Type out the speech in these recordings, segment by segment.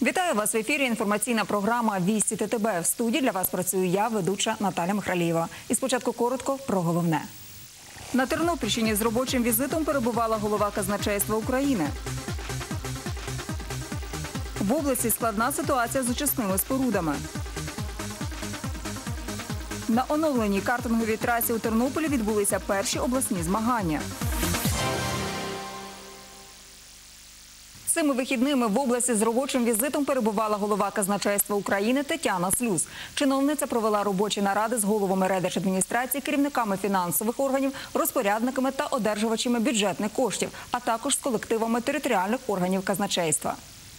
Вітаю вас в ефірі. Інформаційна програма «Вісті ТТБ». В студії для вас працюю я, ведуча Наталя Михралієва. І спочатку коротко про головне. На Тернопільщині з робочим візитом перебувала голова казначейства України. В області складна ситуація з очисними спорудами. На оновленій картинговій трасі у Тернополі відбулися перші обласні змагання. Цими вихідними в області з робочим візитом перебувала голова казначейства України Тетяна Слюс. Чиновниця провела робочі наради з головами райдержадміністрації, керівниками фінансових органів, розпорядниками та одержувачами бюджетних коштів, а також з колективами територіальних органів казначейства.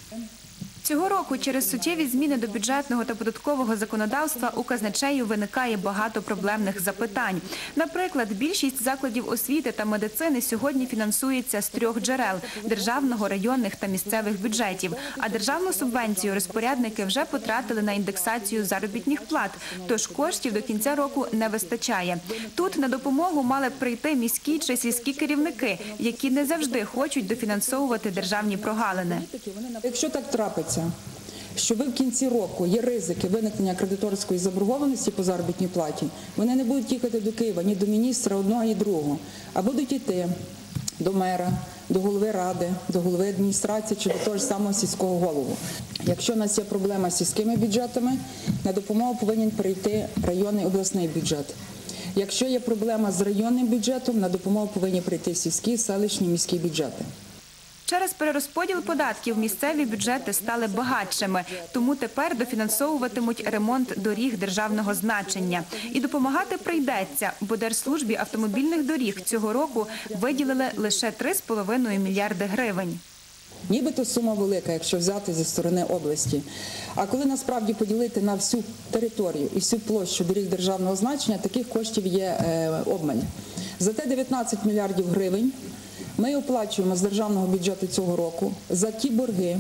Цього року через суттєві зміни до бюджетного та податкового законодавства у казначею виникає багато проблемних запитань. Наприклад, більшість закладів освіти та медицини сьогодні фінансується з 3 джерел – державного, районних та місцевих бюджетів. А державну субвенцію розпорядники вже потратили на індексацію заробітних плат, тож коштів до кінця року не вистачає. Тут на допомогу мали б прийти міські чи сільські керівники, які не завжди хочуть дофінансовувати державні прогалини. Якщо так трапиться, що ви в кінці року є ризики виникнення кредиторської заборгованості по заробітній платі, вони не будуть їхати до Києва ні до міністра одного, ні другого, а будуть йти до мера, до голови ради, до голови адміністрації чи до того ж самого сільського голову. Якщо у нас є проблема з сільськими бюджетами, на допомогу повинен прийти районний обласний бюджет. Якщо є проблема з районним бюджетом, на допомогу повинні прийти сільські, селищні, міські бюджети. Через перерозподіл податків місцеві бюджети стали багатшими, тому тепер дофінансовуватимуть ремонт доріг державного значення. І допомагати прийдеться, бо Держслужбі автомобільних доріг цього року виділили лише 3,5 мільярди гривень. Нібито сума велика, якщо взяти зі сторони області. А коли насправді поділити на всю територію і всю площу доріг державного значення, таких коштів є обмаль. Зате 19 мільярдів гривень ми оплачуємо з державного бюджету цього року за ті борги,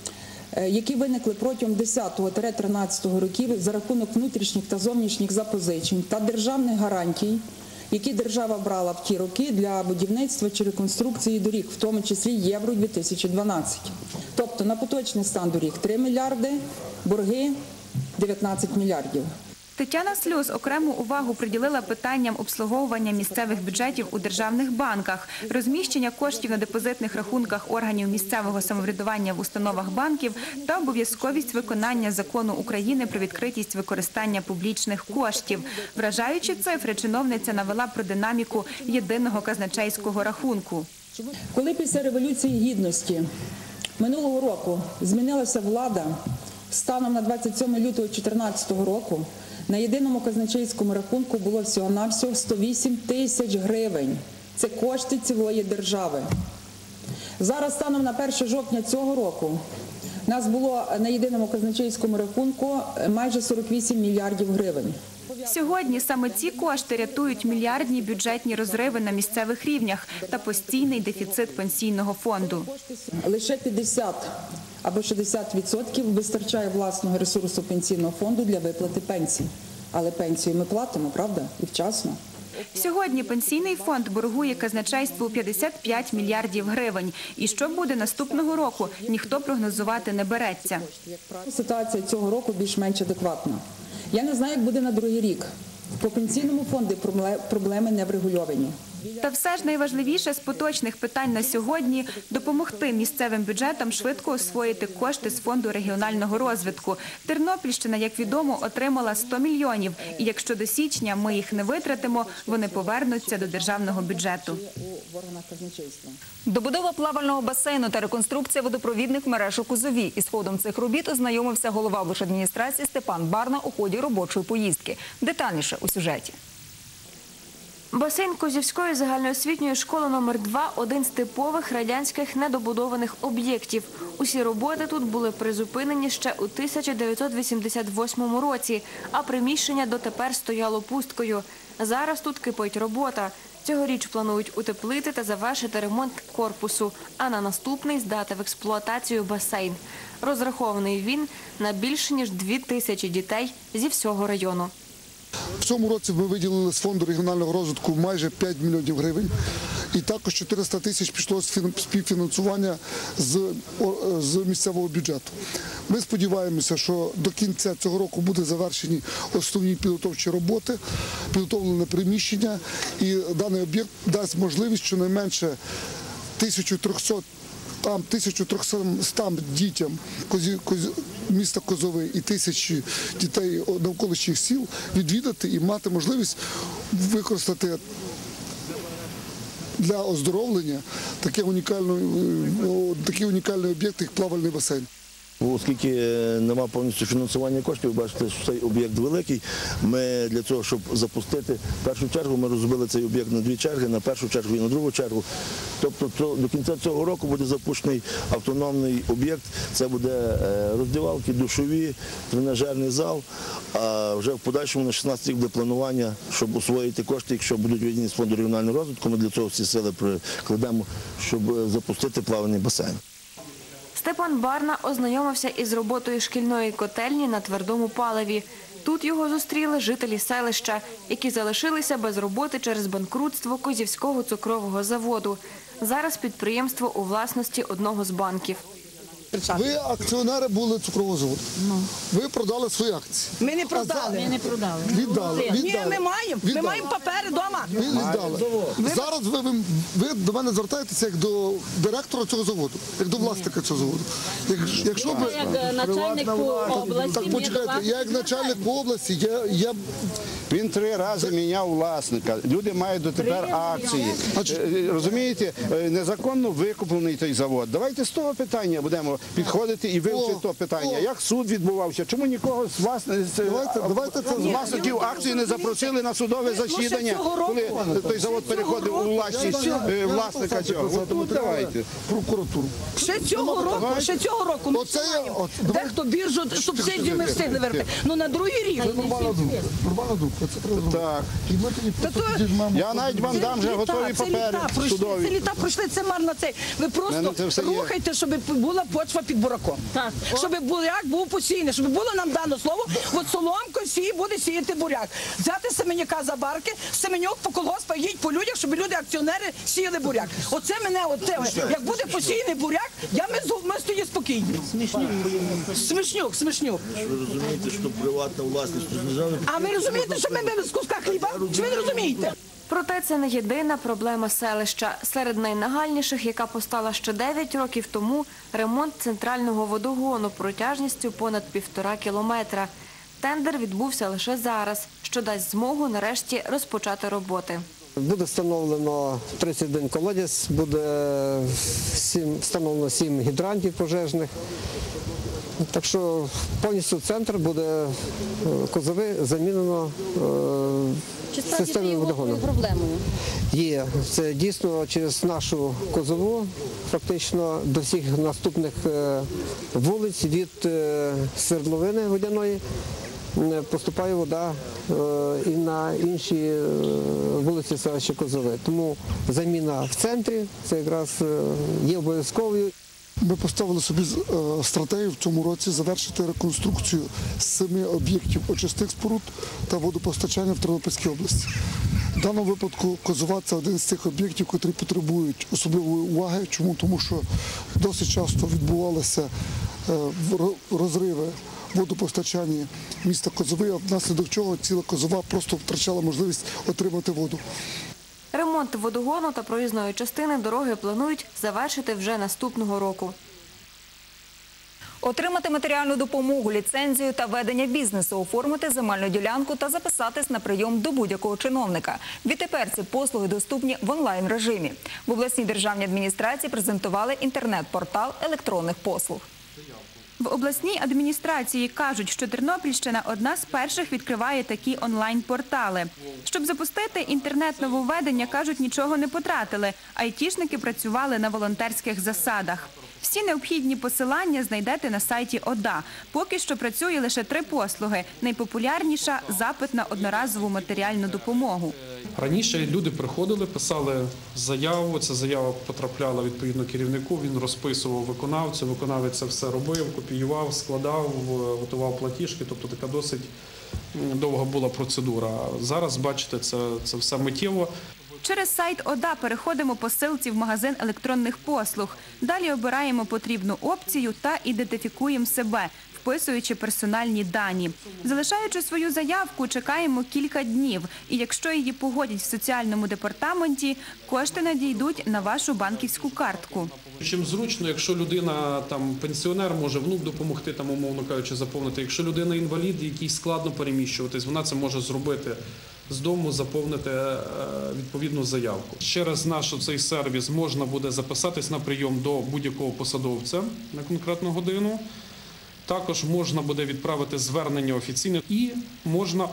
які виникли протягом 10-13 років за рахунок внутрішніх та зовнішніх запозичень та державних гарантій, які держава брала в ті роки для будівництва чи реконструкції доріг, в тому числі Євро-2012. Тобто на поточний стан доріг 3 мільярди, борги 19 мільярдів. Тетяна Слюс окрему увагу приділила питанням обслуговування місцевих бюджетів у державних банках, розміщення коштів на депозитних рахунках органів місцевого самоврядування в установах банків та обов'язковість виконання закону України про відкритість використання публічних коштів. Вражаючі цифри чиновниця навела про динаміку єдиного казначейського рахунку. Коли після Революції Гідності минулого року змінилася влада, станом на 27 лютого 2014 року на єдиному казначейському рахунку було всього-навсього 108 тисяч гривень. Це кошти цілої держави. Зараз станом на 1 жовтня цього року у нас було на єдиному казначейському рахунку майже 48 мільярдів гривень. Сьогодні саме ці кошти рятують мільярдні бюджетні розриви на місцевих рівнях та постійний дефіцит пенсійного фонду. Лише 50 або 60% вистачає власного ресурсу пенсійного фонду для виплати пенсій. Але пенсію ми платимо, правда? І вчасно. Сьогодні пенсійний фонд боргує казначейству 55 мільярдів гривень. І що буде наступного року, ніхто прогнозувати не береться. Ситуація цього року більш-менш адекватна. Я не знаю, як буде на другий рік. По пенсійному фонду проблеми не врегульовані. Та все ж найважливіше з поточних питань на сьогодні – допомогти місцевим бюджетам швидко освоїти кошти з Фонду регіонального розвитку. Тернопільщина, як відомо, отримала 100 мільйонів. І якщо до січня ми їх не витратимо, вони повернуться до державного бюджету. Добудова плавального басейну та реконструкція водопровідних мереж у Козові. Із ходом цих робіт ознайомився голова облдержадміністрації Степан Барна у ході робочої поїздки. Детальніше у сюжеті. Басейн Козівської загальноосвітньої школи номер 2 – один з типових радянських недобудованих об'єктів. Усі роботи тут були призупинені ще у 1988 році, а приміщення дотепер стояло пусткою. Зараз тут кипить робота. Цьогоріч планують утеплити та завершити ремонт корпусу, а на наступний здати в експлуатацію басейн. Розрахований він на більше ніж 2000 дітей зі всього району. В цьому році ми виділили з фонду регіонального розвитку майже 5 мільйонів гривень. І також 400 тисяч пішло з співфінансування з місцевого бюджету. Ми сподіваємося, що до кінця цього року будуть завершені основні підготовчі роботи, підготовлене приміщення, і даний об'єкт дасть можливість щонайменше 1300 дітям міста Козовий і 1000 дітей навколишніх сіл відвідати і мати можливість використати для оздоровлення такий унікальний об'єкт, як плавальний басейн. Оскільки немає повністю фінансування коштів, ви бачите, що цей об'єкт великий. Ми для цього, щоб запустити, в першу чергу ми розбили цей об'єкт на 2 черги, на першу чергу і на другу чергу. Тобто до кінця цього року буде запущений автономний об'єкт. Це буде роздівалки, душові, тренажерний зал. А вже в подальшому на 16 рік буде планування, щоб освоїти кошти, якщо будуть виділені з фонду регіонального розвитку. Ми для цього всі сили прикладемо, щоб запустити плавальний басейн. Степан Барна ознайомився із роботою шкільної котельні на твердому паливі. Тут його зустріли жителі селища, які залишилися без роботи через банкрутство Козівського цукрового заводу. Зараз підприємство у власності одного з банків. Ви акціонери були цукрового заводу. Ви продали свої акції. Ми не продали. Віддали. Ні, ми маємо папери вдома. Ви віддали. Зараз ви до мене звертаєтеся як до директора цього заводу, як до власника цього заводу. Якщо ви як начальник по області, так почекайте, я як начальник по області, Він 3 рази міняв власника. Люди мають дотепер акції. Розумієте, незаконно викуплений той завод. Давайте з того питання будемо підходити і вивчити то питання. Як суд відбувався? Чому нікого з власників акції не запросили на судове засідання, коли той завод переходив у власність власника цього? От давайте. прокуратуру. Ще цього року ми знаємо. Дехто біржу субсидію ми встигли вернути. Ну на другий рік. Нормальна думка. Це треба зробити. Так. Я навіть вам дам вже готові папери судові. Це літа пройшли, це марно цей. Ви просто рухайте, щоб була почва під бураком. Щоб буряк був посіяний, щоб було нам дано слово, от соломко сій буде сіяти буряк. Взяти семеняка за барки, семенюк по колгоспах, їдь по людях, щоб люди, акціонери, сіяли буряк. Оце мене, як буде посіяний буряк, ми стоїмо спокійні. Смішнюк. Ви розумієте, що приватна власність державна. А ви розумієте, що ми з куска хліба? Чи ви не розумієте? Проте це не єдина проблема селища. Серед найнагальніших, яка постала ще 9 років тому, ремонт центрального водогону протяжністю понад 1,5 кілометра. Тендер відбувся лише зараз, що дасть змогу нарешті розпочати роботи. Буде встановлено 31 колодязь, буде встановлено 7 гідрантів пожежних. Так що повністю центр буде Козови замінено системою водогону. Проблемою. Є. Це дійсно через нашу Козову, фактично до всіх наступних вулиць від свердловини водяної поступає вода і на інші вулиці селища Козови. Тому заміна в центрі це якраз є обов'язковою. Ми поставили собі стратегію в цьому році завершити реконструкцію 7 об'єктів очисних споруд та водопостачання в Тернопільській області. В даному випадку Козова – це один з цих об'єктів, які потребують особливої уваги. Чому? Тому що досить часто відбувалися розриви водопостачання міста Козови, а внаслідок чого ціла Козова просто втрачала можливість отримати воду. Ремонт водогону та проїзної частини дороги планують завершити вже наступного року. Отримати матеріальну допомогу, ліцензію та ведення бізнесу, оформити земельну ділянку та записатись на прийом до будь-якого чиновника. Відтепер ці послуги доступні в онлайн-режимі. В обласній державній адміністрації презентували інтернет-портал електронних послуг. В обласній адміністрації кажуть, що Тернопільщина одна з перших відкриває такі онлайн-портали. Щоб запустити інтернет-нововведення, кажуть, нічого не потратили. Айтішники працювали на волонтерських засадах. Всі необхідні посилання знайдете на сайті ОДА. Поки що працює лише 3 послуги. Найпопулярніша – запит на одноразову матеріальну допомогу. Раніше люди приходили, писали заяву, ця заява потрапляла відповідно керівнику, він розписував виконавцю, виконавець це все робив, копіював, складав, готував платіжки, тобто така досить довга була процедура. Зараз, бачите, це все миттєво. Через сайт ОДА переходимо по ссылці в магазин електронних послуг. Далі обираємо потрібну опцію та ідентифікуємо себе, вписуючи персональні дані. Залишаючи свою заявку, чекаємо кілька днів. І якщо її погодять в соціальному департаменті, кошти надійдуть на вашу банківську картку. Чим зручно, якщо людина, пенсіонер, може внук допомогти, умовно кажучи, заповнити. Якщо людина інвалід, якій складно переміщуватись, вона це може зробити з дому, заповнити відповідну заявку. Через наш цей сервіс можна буде записатись на прийом до будь-якого посадовця на конкретну годину. Також можна буде відправити звернення офіційне і можна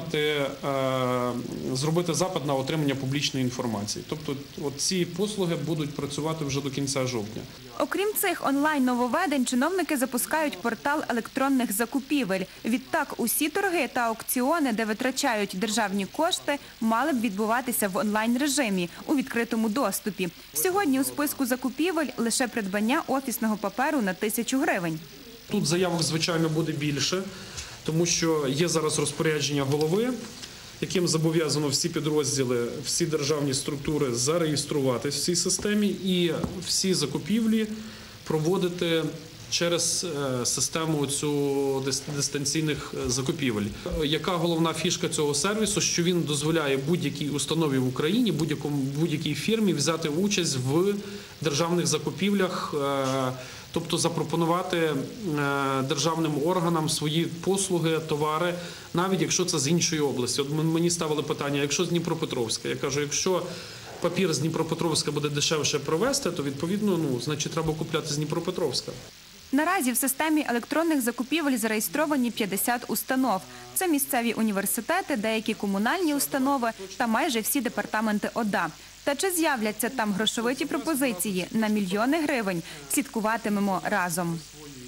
зробити запит на отримання публічної інформації. Тобто ці послуги будуть працювати вже до кінця жовтня. Окрім цих онлайн-нововведень, чиновники запускають портал електронних закупівель. Відтак усі торги та аукціони, де витрачають державні кошти, мали б відбуватися в онлайн-режимі, у відкритому доступі. Сьогодні у списку закупівель лише придбання офісного паперу на 1000 гривень. Тут заявок, звичайно, буде більше, тому що є зараз розпорядження голови, яким зобов'язано всі підрозділи, всі державні структури зареєструватись в цій системі і всі закупівлі проводити через систему дистанційних закупівель. Яка головна фішка цього сервісу? Що він дозволяє будь-якій установі в Україні, будь-якій фірмі взяти участь в державних закупівлях, тобто запропонувати державним органам свої послуги, товари, навіть якщо це з іншої області. От мені ставили питання, якщо з Дніпропетровська. Я кажу, якщо папір з Дніпропетровська буде дешевше провести, то відповідно, значить, треба купляти з Дніпропетровська. Наразі в системі електронних закупівель зареєстровані 50 установ. Це місцеві університети, деякі комунальні установи та майже всі департаменти ОДА. Та чи з'являться там грошовиті пропозиції на мільйони гривень? Слідкуватимемо разом.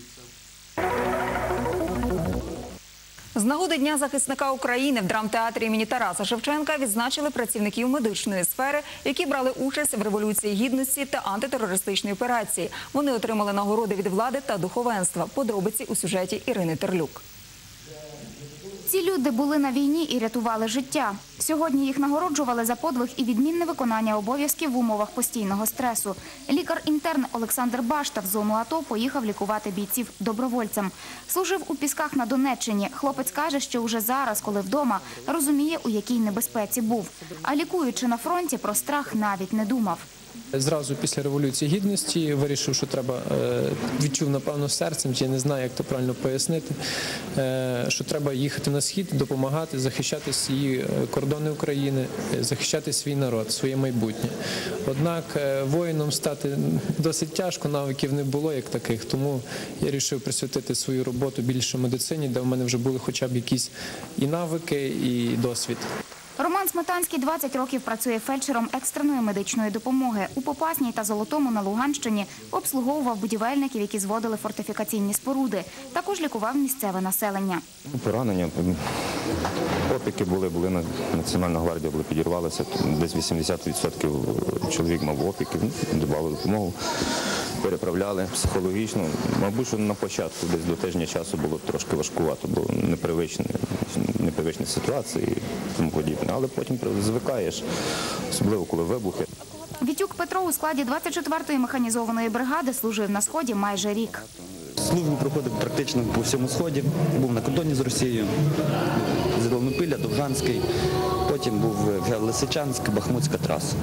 З нагоди Дня захисника України в драмтеатрі імені Тараса Шевченка відзначили працівників медичної сфери, які брали участь в Революції Гідності та антитерористичній операції. Вони отримали нагороди від влади та духовенства. Подробиці у сюжеті Ірини Терлюк. Ці люди були на війні і рятували життя. Сьогодні їх нагороджували за подвиг і відмінне виконання обов'язків в умовах постійного стресу. Лікар-інтерн Олександр Башта в зону АТО поїхав лікувати бійців добровольцем. Служив у Пісках на Донеччині. Хлопець каже, що уже зараз, коли вдома, розуміє, у якій небезпеці був. А лікуючи на фронті, про страх навіть не думав. Зразу після Революції Гідності вирішив, що треба, відчув, напевно, серцем, чи я не знаю, як то правильно пояснити, що треба їхати на Схід, допомагати, захищати свої кордони України, захищати свій народ, своє майбутнє. Однак воїном стати досить тяжко, навиків не було як таких, тому я вирішив присвятити свою роботу більше медицині, де в мене вже були хоча б якісь і навики, і досвід. Роман Сметанський 20 років працює фельдшером екстреної медичної допомоги. У Попасній та Золотому на Луганщині обслуговував будівельників, які зводили фортифікаційні споруди. Також лікував місцеве населення. Поранення, опіки були, Національна гвардія підірвалася, десь 80% чоловік мав опіки, давали допомогу, переправляли психологічно. Мабуть, що на початку, десь до тижня часу було трошки важкувато, бо непривичні ситуації і тому подібне. Але потім звикаєш, особливо коли вибухи. Вітюк Петро у складі 24-ї механізованої бригади служив на Сході майже рік. Службу проходив практично по всьому Сході. Був на кордоні з Росією, з Зеленопілля, Довжанський, потім був Лисичанськ, Бахмутська траса.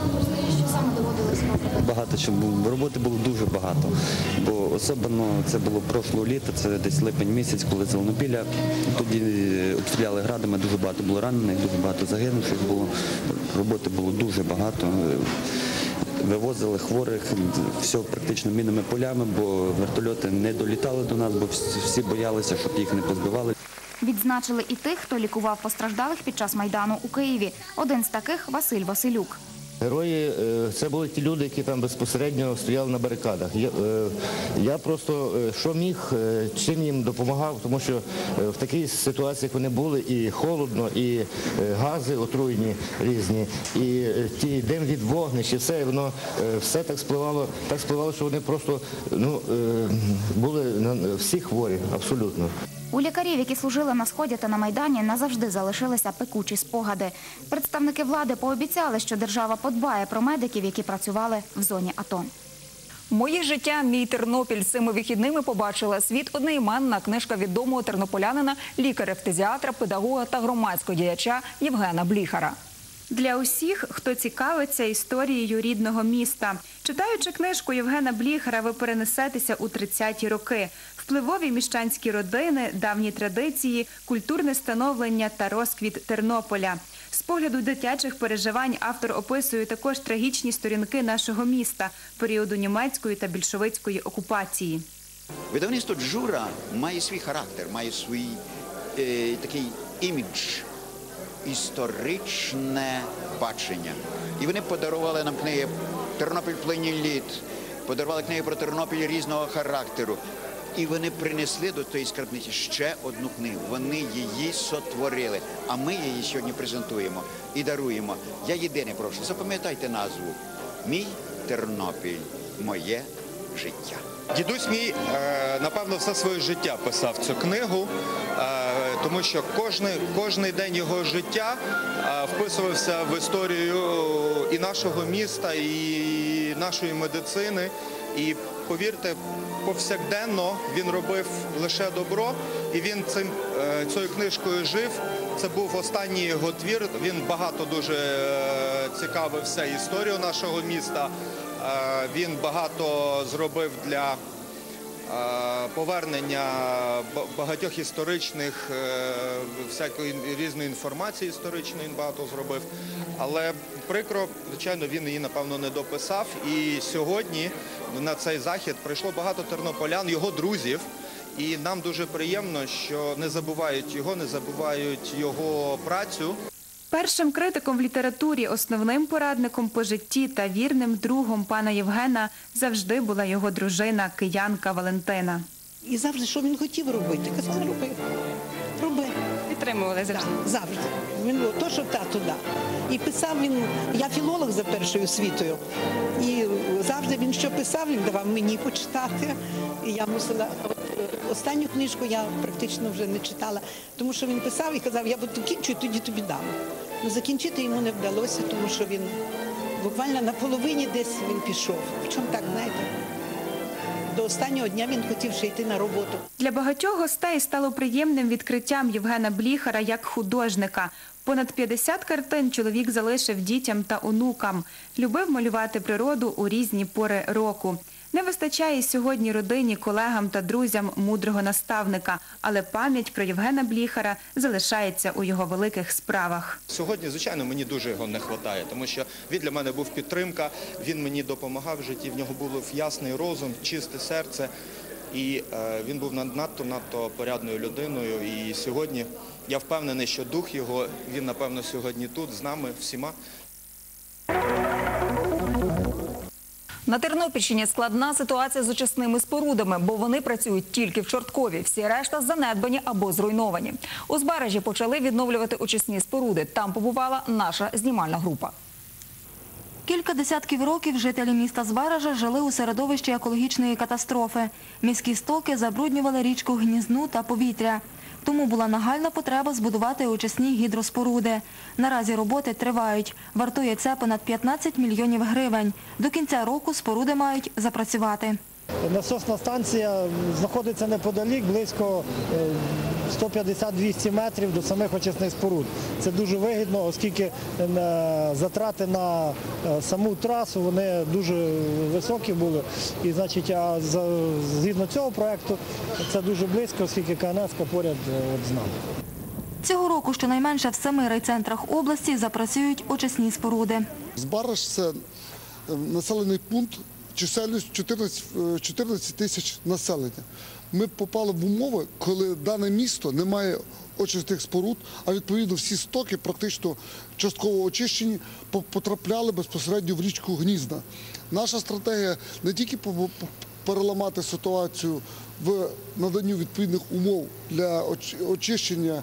Багато чого було. Роботи було дуже багато, бо особливо це було прошлого літа, це десь липень місяць, коли Зеленопілля, тоді обстріляли градами, дуже багато було ранених, дуже багато загинувших було, роботи було дуже багато. Вивозили хворих, все практично мінними полями, бо вертольоти не долітали до нас, бо всі боялися, щоб їх не позбивали. Відзначили і тих, хто лікував постраждалих під час Майдану у Києві. Один з таких – Василь Василюк. Герої – це були ті люди, які там безпосередньо стояли на барикадах. Я просто, що міг, чим їм допомагав, тому що в такій ситуації, як вони були, і холодно, і гази отруйні різні, і ті дим від вогнищ, і все, воно все так спливало, що вони просто були всі хворі, абсолютно. У лікарів, які служили на Сході та на Майдані, назавжди залишилися пекучі спогади. Представники влади пообіцяли, що держава подбає про медиків, які працювали в зоні АТО. «Моє життя. Мій Тернопіль». Цими вихідними побачила світ одноіменна книжка відомого тернополянина, лікаря-фтизіатра, педагога та громадського діяча Євгена Бліхара. Для усіх, хто цікавиться історією рідного міста. Читаючи книжку Євгена Бліхара, ви перенесетеся у 30-ті роки. Впливові міщанські родини, давні традиції, культурне становлення та розквіт Тернополя. З погляду дитячих переживань автор описує також трагічні сторінки нашого міста періоду німецької та більшовицької окупації. Видавництво «Джура» має свій характер, має свій такий імідж, історичне бачення. І вони подарували нам книги «Тернопіль в плині літ», подарували книги про Тернопіль різного характеру. І вони принесли до тієї скарбниці ще одну книгу. Вони її сотворили, а ми її сьогодні презентуємо і даруємо. Я єдине прошу, запам'ятайте назву «Мій Тернопіль. Моє життя». Дідусь мій, напевно, все своє життя писав цю книгу, тому що кожний день його життя вписувався в історію і нашого міста, і нашої медицини. І, повірте, повсякденно він робив лише добро, і він цією книжкою жив. Це був останній його твір, він багато дуже цікавився історією нашого міста. Він багато зробив для повернення багатьох історичних, всякої різної інформації історичної він багато зробив. Але прикро, звичайно, він її, напевно, не дописав. І сьогодні на цей захід прийшло багато тернополян, його друзів. І нам дуже приємно, що не забувають його працю. Першим критиком в літературі, основним порадником по житті та вірним другом пана Євгена завжди була його дружина, киянка Валентина. І завжди, що він хотів робити, казали, роби. Підтримували завжди? Завжди. Він був то, що тато дав. І писав він, я філолог за першою освітою, і завжди він що писав, він давав мені почитати. І я мусила, останню книжку я практично вже не читала, тому що він писав і казав, я закінчу, тоді тобі дам. Ну, закінчити йому не вдалося, тому що він буквально на половині десь він пішов. Причому так, знаєте, до останнього дня він хотів ще йти на роботу. Для багатьох гостей стало приємним відкриттям Євгена Бліхара як художника. Понад 50 картин чоловік залишив дітям та онукам. Любив малювати природу у різні пори року. Не вистачає сьогодні родині, колегам та друзям мудрого наставника, але пам'ять про Євгена Бліхара залишається у його великих справах. Сьогодні, звичайно, мені дуже його не вистачає, тому що він для мене був підтримка, він мені допомагав в житті, в нього був ясний розум, чисте серце, і він був надто порядною людиною. І сьогодні я впевнений, що дух його, він, напевно, сьогодні тут з нами всіма. На Тернопільщині складна ситуація з очисними спорудами, бо вони працюють тільки в Чорткові. Всі решта занедбані або зруйновані. У Збаражі почали відновлювати очисні споруди. Там побувала наша знімальна група. Кілька десятків років жителі міста Збаража жили у середовищі екологічної катастрофи. Міські стоки забруднювали річку Гнізну та повітря. Тому була нагальна потреба збудувати очисні гідроспоруди. Наразі роботи тривають. Вартує це понад 15 мільйонів гривень. До кінця року споруди мають запрацювати. Насосна станція знаходиться неподалік, близько 150-200 метрів до самих очисних споруд. Це дуже вигідно, оскільки затрати на саму трасу вони дуже високі були. І, значить, згідно цього проєкту це дуже близько, оскільки КНС поряд з нами. Цього року щонайменше в 7 райцентрах області запрацюють очисні споруди. Збараж – це населений пункт чисельність 14 тисяч населення. Ми попали в умови, коли дане місто не має очисних споруд, а відповідно всі стоки практично частково очищені, потрапляли безпосередньо в річку Гнізна. Наша стратегія не тільки переламати ситуацію в наданні відповідних умов для очищення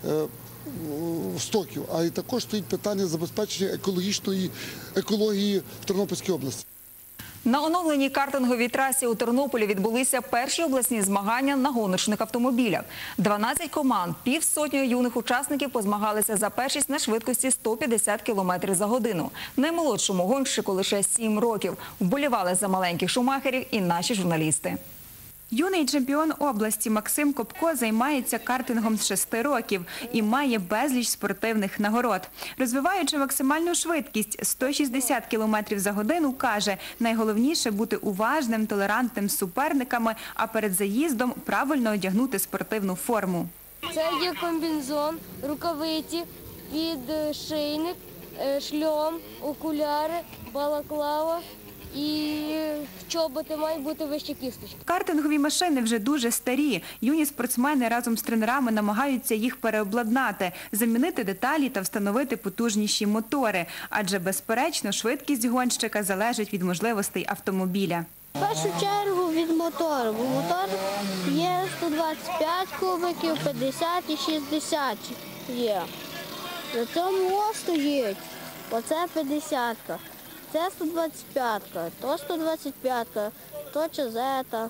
стоків, а й також стоїть питання забезпечення екології в Тернопільській області. На оновленій картинговій трасі у Тернополі відбулися перші обласні змагання на гоночних автомобілях. 12 команд, півсотні юних учасників позмагалися за першість на швидкості 150 км за годину. Наймолодшому гонщику лише 7 років. Вболівали за маленьких шумахерів і наші журналісти. Юний чемпіон області Максим Копко займається картингом з 6 років і має безліч спортивних нагород. Розвиваючи максимальну швидкість 160 км за годину, каже, найголовніше бути уважним, толерантним з суперниками, а перед заїздом правильно одягнути спортивну форму. Це є комбінезон, рукавиці, підшийник, шльом, окуляри, балаклава. І чоботи мають бути вищі кісточки. Картингові машини вже дуже старі. Юні спортсмени разом з тренерами намагаються їх переобладнати, замінити деталі та встановити потужніші мотори. Адже, безперечно, швидкість гонщика залежить від можливостей автомобіля. В першу чергу від мотору, бо мотор є 125 кубиків, 50 і 60 є. На цьому стоїть, оце 50-ка. Це 125-ка, то 125-ка, то Чезета.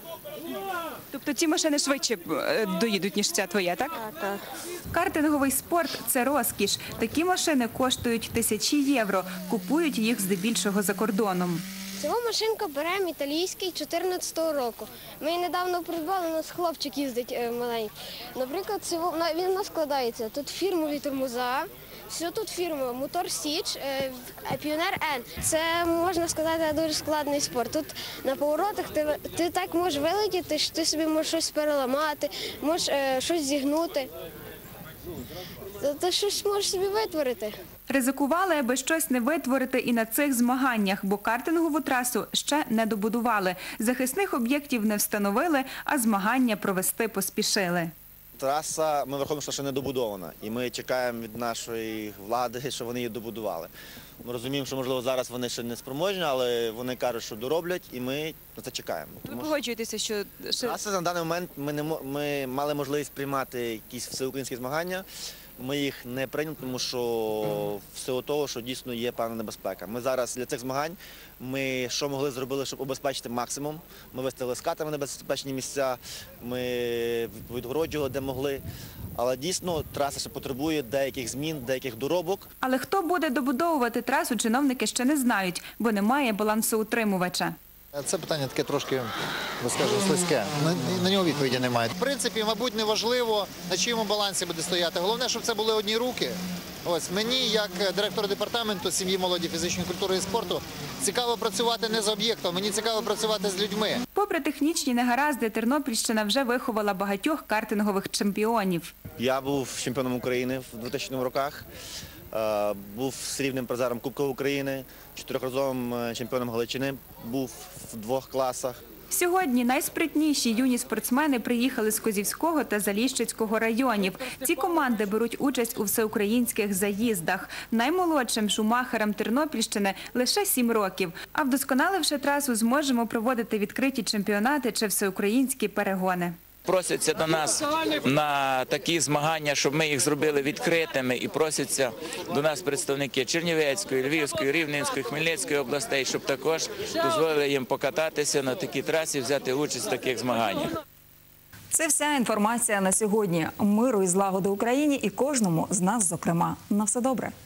Тобто ці машини швидше доїдуть, ніж ця твоя, так? Так. Картинговий спорт – це розкіш. Такі машини коштують тисячі євро. Купують їх здебільшого за кордоном. Цього машинка беремо італійський 14-го року. Ми її недавно придбали, у нас хлопчик їздить маленький. Наприклад, він у нас складається. Тут фірмові тормоза, все тут фірма, мотор Січ, Піонер Н. Це, можна сказати, дуже складний спорт. Тут на поворотах ти так можеш вилетіти, що ти собі можеш щось переламати, можеш щось зігнути. Ти щось можеш собі витворити. Ризикували, аби щось не витворити і на цих змаганнях, бо картингову трасу ще не добудували. Захисних об'єктів не встановили, а змагання провести поспішили. Траса, ми враховуємо, що ще не добудована, і ми чекаємо від нашої влади, що вони її добудували. Ми розуміємо, що, можливо, зараз вони ще не спроможні, але вони кажуть, що дороблять, і ми на це чекаємо. Ви погоджуєтеся, що... Траса на даний момент ми мали можливість приймати якісь всеукраїнські змагання. Ми їх не прийняли, тому що всього того, що дійсно є певна небезпека. Ми зараз для цих змагань, ми що могли зробили, щоб обезпечити максимум. Ми виставили скатами небезпечні місця, ми відгороджували, де могли. Але дійсно траса ще потребує деяких змін, деяких доробок. Але хто буде добудовувати трасу, чиновники ще не знають, бо немає балансоутримувача. Це питання таке трошки, скажімо, слизьке. На нього відповіді немає. В принципі, мабуть, не важливо, на чиєму балансі буде стояти. Головне, щоб це були одні руки. Ось мені, як директор департаменту сім'ї, молоді, фізичної культури і спорту, цікаво працювати не з об'єктом, мені цікаво працювати з людьми. Попри технічні негаразди, Тернопільщина вже виховала багатьох картингових чемпіонів. Я був чемпіоном України в 2000 роках, був срібним призером Кубка України, 4-разовим чемпіоном Галичини, був в 2 класах. Сьогодні найспритніші юні спортсмени приїхали з Козівського та Заліщицького районів. Ці команди беруть участь у всеукраїнських заїздах. Наймолодшим шумахерам Тернопільщини лише 7 років. А вдосконаливши трасу, зможемо проводити відкриті чемпіонати чи всеукраїнські перегони. Просяться до нас на такі змагання, щоб ми їх зробили відкритими, і просяться до нас представники Чернівецької, Львівської, Рівненської, Хмельницької областей, щоб також дозволили їм покататися на такій трасі, взяти участь в таких змаганнях. Це вся інформація на сьогодні. Миру і злагоди Україні і кожному з нас, зокрема. На все добре.